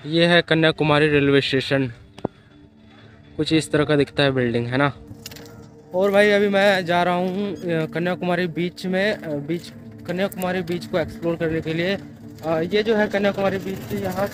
ये है Kanyakumari railway station. कुछ इस तरह का दिखता है बिल्डिंग, है ना। और भाई अभी मैं जा रहा हूँ कन्याकुमारी बीच में कन्याकुमारी बीच को एक्सप्लोर करने के लिए। ये जो है कन्याकुमारी बीच,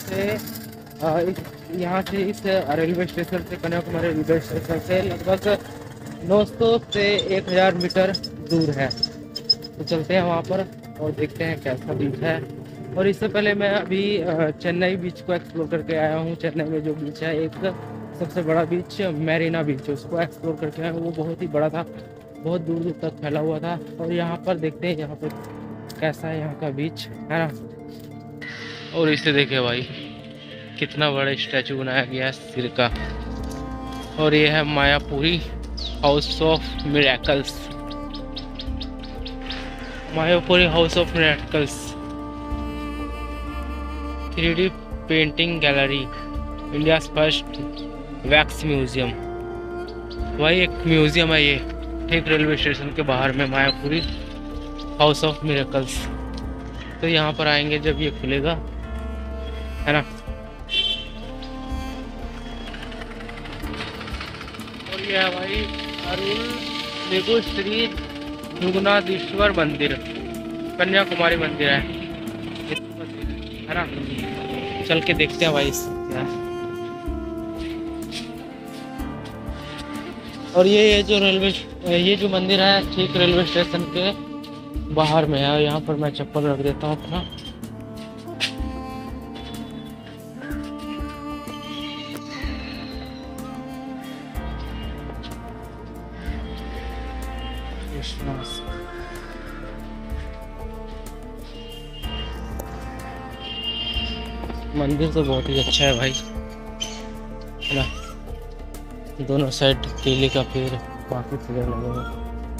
यहाँ से इस रेलवे स्टेशन से, कन्याकुमारी रेलवे स्टेशन से लगभग 900 से 1000 मीटर दूर है। तो चलते हैं वहाँ पर और देखते हैं कैसा बीच है। और इससे पहले मैं अभी चेन्नई बीच को एक्सप्लोर करके आया हूँ। चेन्नई में जो बीच है, एक सबसे बड़ा बीच मैरीना बीच, उसको एक्सप्लोर करके आया हूँ। वो बहुत ही बड़ा था, बहुत दूर दूर तक फैला हुआ था। और यहाँ पर देखते हैं यहाँ पर कैसा है यहाँ का बीच, है ना। और इसे देखिए भाई, कितना बड़ा स्टैचू बनाया गया है सिर का। और ये है Mayapuri house of miracles, Mayapuri house of miracles 3D painting gallery, India first wax museum. भाई एक म्यूजियम है ये, ठीक रेलवे स्टेशन के बाहर में, मायापुरी हाउस ऑफ मिरेकल्स। तो यहाँ पर आएंगे जब ये खुलेगा, है ना। और ये है भाई अरुण निगु श्री जुगनाथेश्वर मंदिर, कन्याकुमारी मंदिर है ना। चल के देखते हैं भाई क्या। और ये जो मंदिर है ठीक रेलवे स्टेशन के बाहर में है। यहाँ पर मैं चप्पल रख देता हूँ अपना। मंदिर तो बहुत ही अच्छा है भाई, है ना। दोनों साइड केले का पेड़, काफी पेड़ लगे हुए।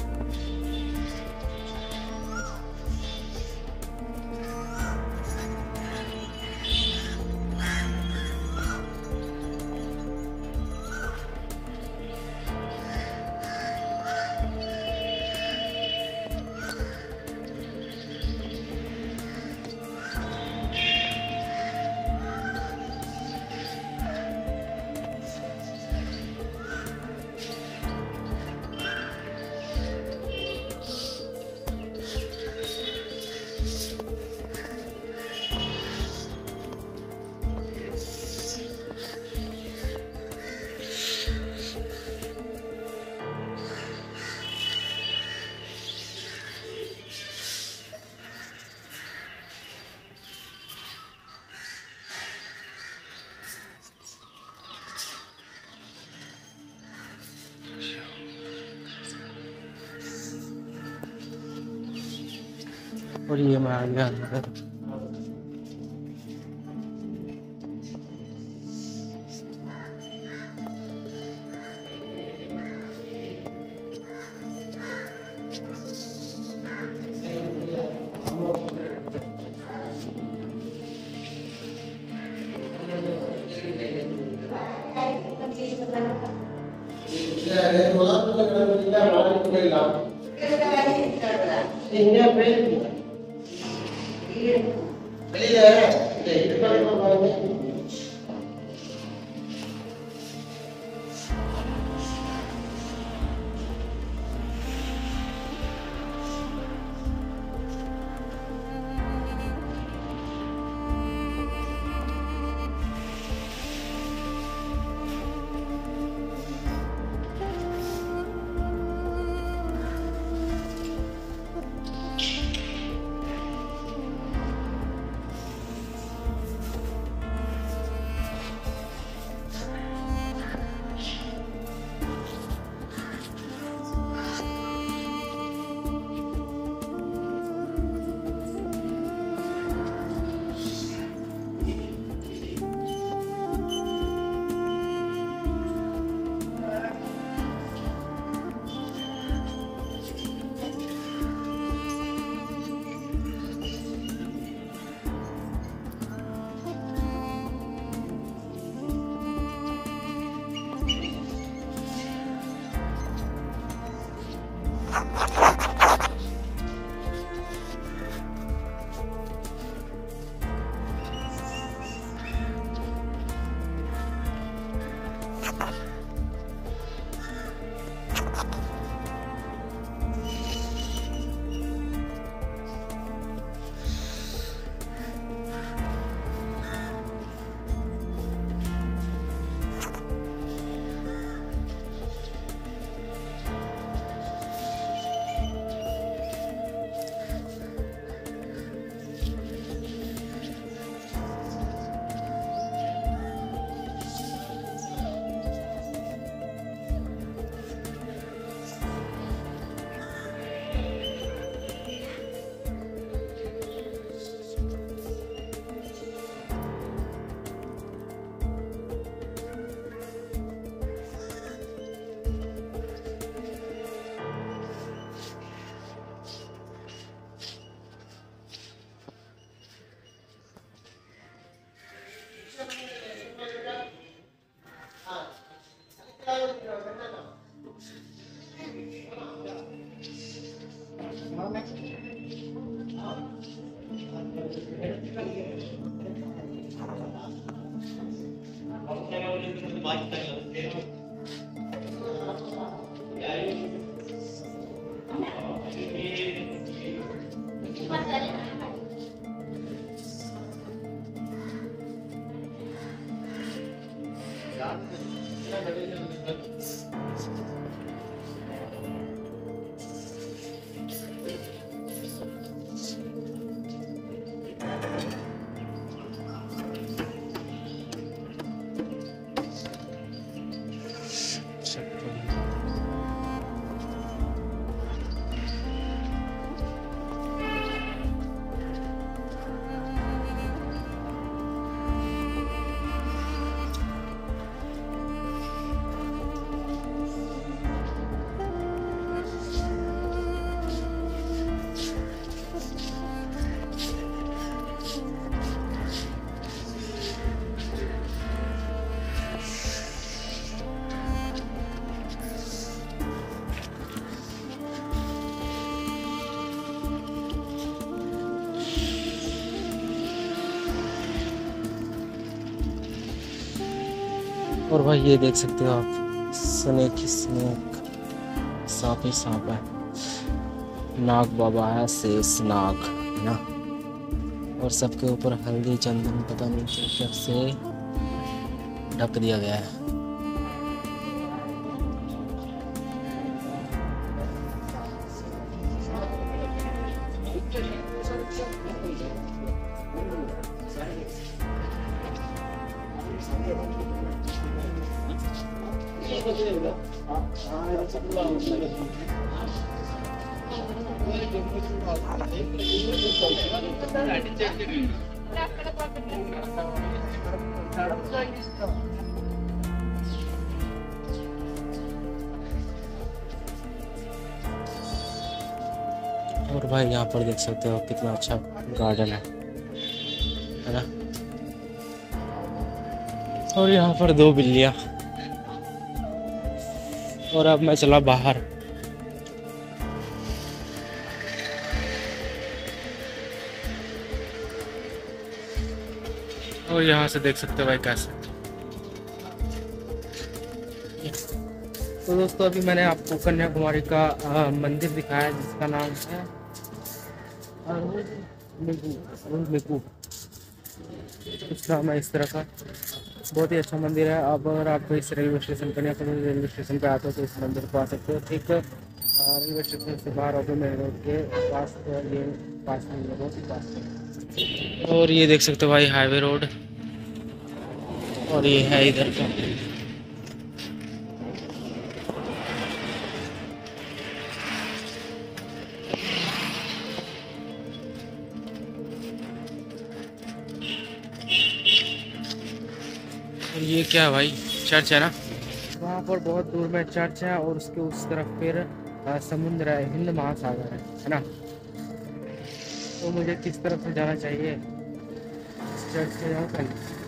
और ये मैं आ गया अंदर। और भाई ये देख सकते हो आप, स्नेक ही स्नेक, सांप ही सांप है, नाग बाबा है, शेष नाग है ना। और सबके ऊपर हल्दी चंदन पता नहीं क्या से ढक दिया गया है। और भाई यहाँ पर देख सकते हो कितना अच्छा गार्डन है ना। और यहाँ पर 2 बिल्लियाँ। और अब मैं चला बाहर। और यहाँ से देख सकते हो भाई कैसे। तो दोस्तों अभी मैंने आपको कन्याकुमारी का मंदिर दिखाया जिसका नाम है अरुणमेकू, कुछ नाम है इस तरह का। बहुत ही अच्छा मंदिर है। अब अगर आप इस railway station Kanyakumari railway station पे आते हो तो इस मंदिर को आ सकते हो। ठीक रेलवे स्टेशन से बाहर होकर मेरे रोड के पास, ये पास में, बहुत ही पास में। और ये देख सकते हो भाई हाईवे रोड, और ये है इधर का। और ये क्या है भाई, चर्च है ना। वहाँ पर बहुत दूर में चर्च है और उसके उस तरफ फिर समुद्र है, हिंद महासागर है ना। तो मुझे किस तरफ से जाना चाहिए, इस चर्च से जाऊँ पहले।